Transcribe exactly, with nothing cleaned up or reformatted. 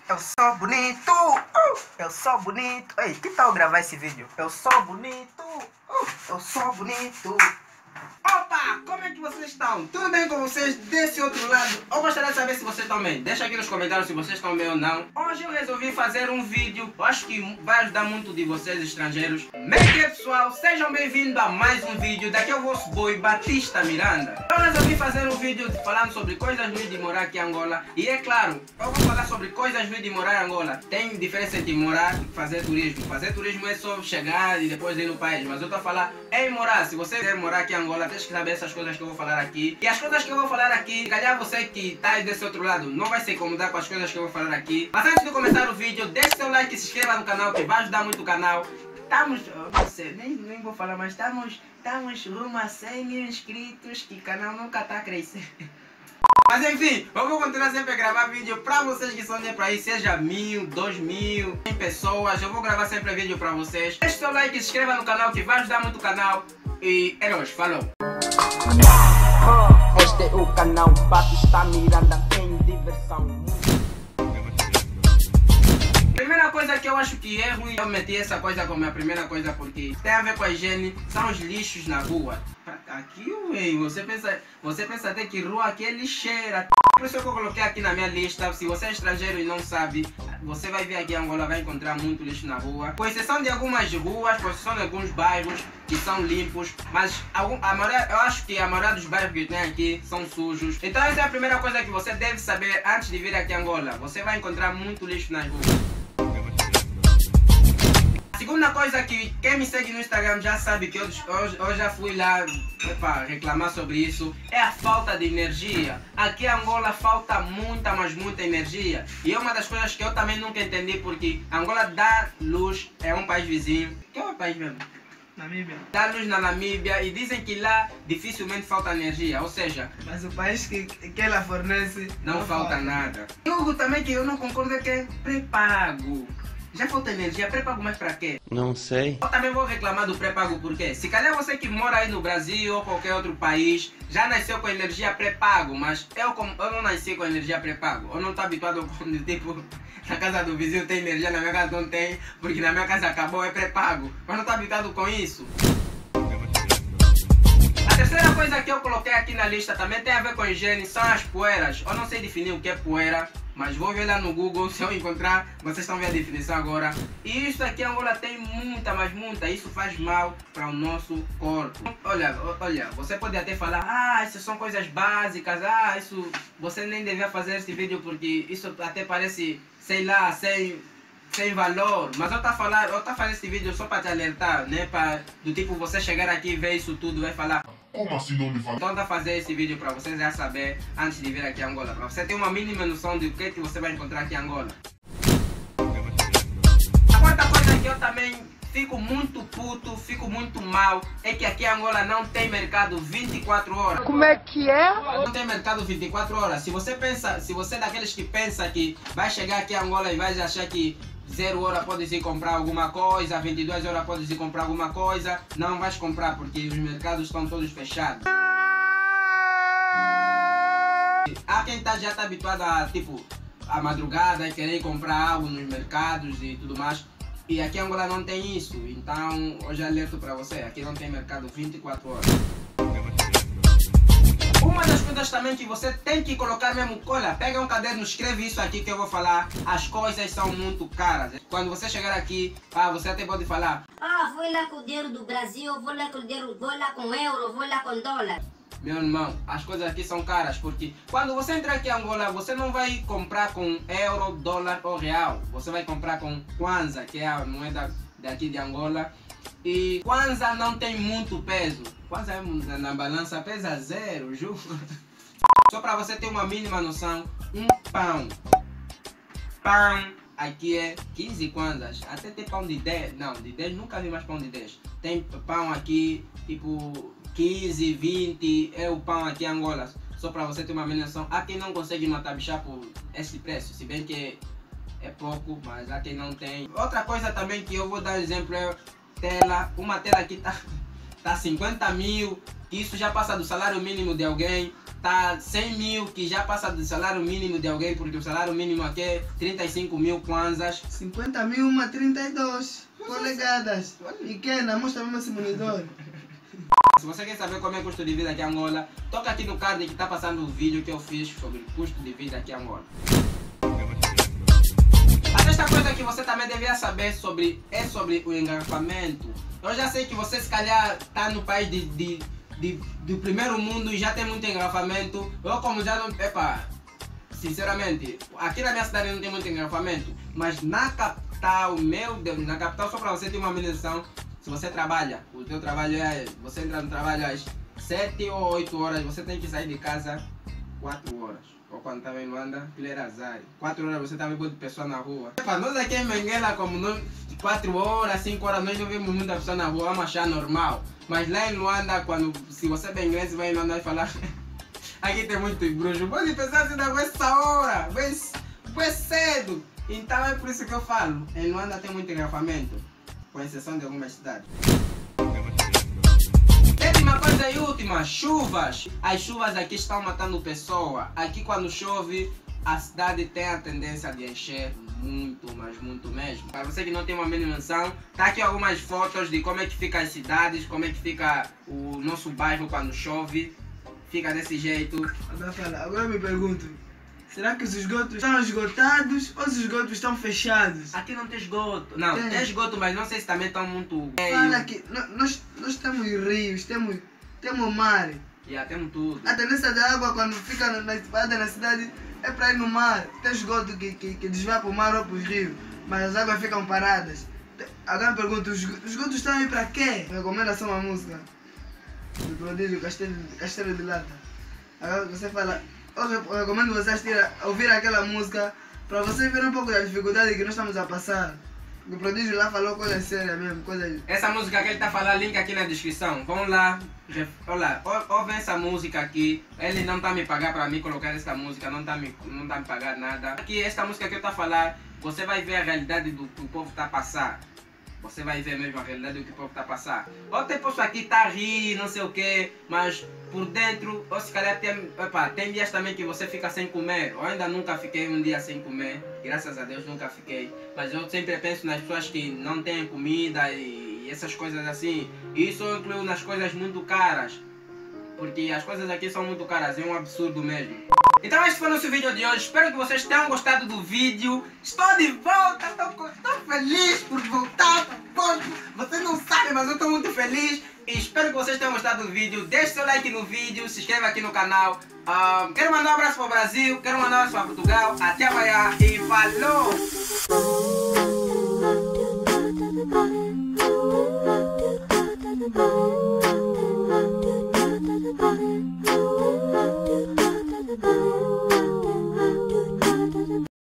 Eu sou bonito, uh, eu sou bonito. Ei, que tal gravar esse vídeo? Eu sou bonito, uh, eu sou bonito. Opa, como é que vocês estão? Tudo bem com vocês desse outro lado? Eu gostaria de saber se vocês estão bem. Deixa aqui nos comentários se vocês estão bem ou não. Hoje eu resolvi fazer um vídeo, eu acho que vai ajudar muito de vocês estrangeiros. Como é que é, pessoal? Sejam bem-vindos a mais um vídeo. Daqui é o vosso boy Batista Miranda. Eu resolvi fazer um vídeo falando sobre coisas ruins de morar aqui em Angola. E é claro, eu vou falar sobre coisas ruins de morar em Angola. Tem diferença entre morar e fazer turismo. Fazer turismo é só chegar e depois ir no país. Mas eu estou a falar em morar. Se você quer morar aqui em Angola, tens que saber essas coisas que eu vou falar aqui. E as coisas que eu vou falar aqui, calhar você que está aí desse outro lado não vai se incomodar com as coisas que eu vou falar aqui. Mas antes de começar o vídeo, deixe seu like e se inscreva no canal, que vai ajudar muito o canal. Estamos, não sei, nem, nem vou falar, mas estamos, estamos rumo a cem mil inscritos, que o canal nunca está crescendo. Mas enfim, eu vou continuar sempre a gravar vídeo pra vocês que são de pra aí, seja mil, dois mil, cem pessoas, eu vou gravar sempre vídeo pra vocês. Deixe seu like e se inscreva no canal, que vai ajudar muito o canal. E é nóis, falou! Este é o canal Batista Miranda, tem diversão. Primeira coisa que eu acho que é ruim, eu meti essa coisa como a primeira coisa porque tem a ver com a higiene, são os lixos na rua. Aqui, ué, você pensa, você pensa até que rua aqui é lixeira. Por isso que eu coloquei aqui na minha lista. Se você é estrangeiro e não sabe, você vai vir aqui em Angola, vai encontrar muito lixo na rua. Com exceção de algumas ruas, com exceção de alguns bairros que são limpos, mas algum, a maioria, eu acho que a maioria dos bairros que tem aqui são sujos. Então essa é a primeira coisa que você deve saber antes de vir aqui em Angola. Você vai encontrar muito lixo nas ruas. A segunda coisa que quem me segue no Instagram já sabe que eu, eu, eu já fui lá epa, reclamar sobre isso, é a falta de energia. Aqui em Angola falta muita, mas muita energia. E é uma das coisas que eu também nunca entendi, porque Angola dá luz, é um país vizinho. Que é o país mesmo? Namíbia. Dá luz na Namíbia e dizem que lá dificilmente falta energia, ou seja... Mas o país que, que ela fornece... Não, não falta, falta nada. E algo também que eu não concordo é que é pré-pago. Já falta energia, pré-pago mais pra quê? Não sei. Eu também vou reclamar do pré-pago porque se calhar você que mora aí no Brasil ou qualquer outro país já nasceu com energia pré-pago, mas eu, como, eu não nasci com energia pré-pago. Eu não estou habituado com tipo, na casa do vizinho tem energia, na minha casa não tem, porque na minha casa acabou, é pré-pago. Mas não estou habituado com isso. A terceira coisa que eu coloquei aqui na lista também tem a ver com higiene, são as poeiras. Eu não sei definir o que é poeira, mas vou ver lá no Google, se eu encontrar, vocês estão vendo a definição agora. E isso aqui em Angola tem muita, mas muita, isso faz mal para o nosso corpo. Olha, olha, você pode até falar, ah, isso são coisas básicas, ah, isso você nem devia fazer esse vídeo porque isso até parece, sei lá, sem... sem valor, mas eu tô falando, eu tô fazendo esse vídeo só para te alertar, né, para do tipo você chegar aqui e ver isso tudo, vai falar, como assim não me fala? Então tá fazer esse vídeo para vocês já saber antes de vir aqui a Angola, para você ter uma mínima noção do que que você vai encontrar aqui em Angola. A quarta coisa que eu também fico muito puto, fico muito mal, é que aqui em Angola não tem mercado vinte e quatro horas. Como é que é? Não tem mercado vinte e quatro horas. Se você pensa, se você é daqueles que pensa que vai chegar aqui em Angola e vai achar que zero hora pode se comprar alguma coisa, vinte e duas horas pode se comprar alguma coisa, não vais comprar porque os mercados estão todos fechados. Há quem tá, já está habituado a tipo a madrugada e querer comprar algo nos mercados e tudo mais. E aqui em Angola não tem isso, então hoje alerto para você, aqui não tem mercado vinte e quatro horas. Uma das coisas também que você tem que colocar mesmo cola, pega um caderno, escreve isso aqui que eu vou falar, as coisas são muito caras. Quando você chegar aqui, ah, você até pode falar, ah, vou lá com o dinheiro do Brasil, vou lá com o dinheiro, vou lá com euro, vou lá com dólar. Meu irmão, as coisas aqui são caras, porque quando você entrar aqui em Angola, você não vai comprar com euro, dólar ou real. Você vai comprar com Kwanza, que é a moeda daqui de Angola. E Kwanza não tem muito peso. Kwanza na balança pesa zero, juro. Só para você ter uma mínima noção, um pão. Pão aqui é quinze kwanzas. Até tem pão de dez. Não, de dez nunca vi mais pão de dez. Tem pão aqui, tipo... quinze, vinte é o pão aqui em Angola, só para você ter uma noção. Há quem não consegue matar bichar por esse preço, se bem que é pouco, mas há quem não tem. Outra coisa também que eu vou dar exemplo é tela. Uma tela aqui tá, tá cinquenta mil, isso já passa do salário mínimo de alguém. tá cem mil, que já passa do salário mínimo de alguém, porque o salário mínimo aqui é trinta e cinco mil kwanzas. cinquenta mil, uma trinta e dois polegadas. Pequena, mostra mesmo esse monitor. Se você quer saber como é o custo de vida aqui em Angola, toca aqui no card que está passando o vídeo que eu fiz sobre o custo de vida aqui em Angola. A sexta coisa que você também deveria saber sobre, é sobre o engarrafamento. Eu já sei que você se calhar está no país de, de, de, do primeiro mundo e já tem muito engarrafamento. Eu como já não... Epa, sinceramente, aqui na minha cidade não tem muito engarrafamento. Mas na capital, meu Deus, na capital, só para você ter uma noção, se você trabalha, o teu trabalho é... Você entra no trabalho às sete ou oito horas, você tem que sair de casa quatro horas. Ou quando estava em Luanda, aquilo era azar. quatro horas você também pode pessoa na rua. Epa, nós aqui em Benguela, como nós, quatro horas, cinco horas, nós não vemos muita pessoa na rua, vamos achar normal. Mas lá em Luanda, quando, se você é benguelense, vai em Luanda e falar aqui tem muito bruxo. Pode pensar assim, dá essa hora, vai cedo. Então é por isso que eu falo, em Luanda tem muito engarrafamento, com exceção de algumas cidades. Sétima coisa e última, chuvas. As chuvas aqui estão matando pessoa. Aqui quando chove, a cidade tem a tendência de encher muito, mas muito mesmo. Para você que não tem uma mínima noção, tá aqui algumas fotos de como é que fica as cidades, como é que fica o nosso bairro quando chove. Fica desse jeito. Agora fala, agora eu me pergunto, será que os esgotos estão esgotados ou os esgotos estão fechados? Aqui não tem esgoto. Não, tem, tem esgoto, mas não sei se também estão muito... Fala que nós, nós temos rios, temos, temos mar. Já temos tudo. A tendência da água quando fica na, na, na cidade é para ir no mar. Tem esgoto que, que, que desvia para o mar ou para os rios, mas as águas ficam paradas. Agora eu pergunto, os esgotos estão aí para quê? Recomendação uma música do Prodígio, Castelo, Castelo de Lata. Agora você fala, eu recomendo vocês ouvir aquela música para vocês verem um pouco da dificuldade que nós estamos a passar. O Prodígio lá falou coisa séria mesmo, coisa... Essa música que ele está falando, link aqui na descrição. Vamos lá, olha, ouve essa música aqui. Ele não está me pagando para mim colocar essa música, não está me, não tá me pagando nada. Aqui, esta música que eu estou a falar, você vai ver a realidade do que o povo está a passar. Você vai ver mesmo a realidade do que o povo está a passar. Outra pessoa aqui está a rir, não sei o que, mas por dentro, ou se calhar tem, opa, tem dias também que você fica sem comer. Eu ainda nunca fiquei um dia sem comer, graças a Deus nunca fiquei. Mas eu sempre penso nas pessoas que não têm comida e essas coisas assim. E isso eu incluo nas coisas muito caras. Porque as coisas aqui são muito caras, é um absurdo mesmo. Então este foi o nosso vídeo de hoje, espero que vocês tenham gostado do vídeo. Estou de volta, estou feliz por voltar. Vocês não sabem, mas eu estou muito feliz. E espero que vocês tenham gostado do vídeo. Deixe seu like no vídeo, se inscreva aqui no canal. um, Quero mandar um abraço para o Brasil, quero mandar um abraço para Portugal. Até amanhã e falou!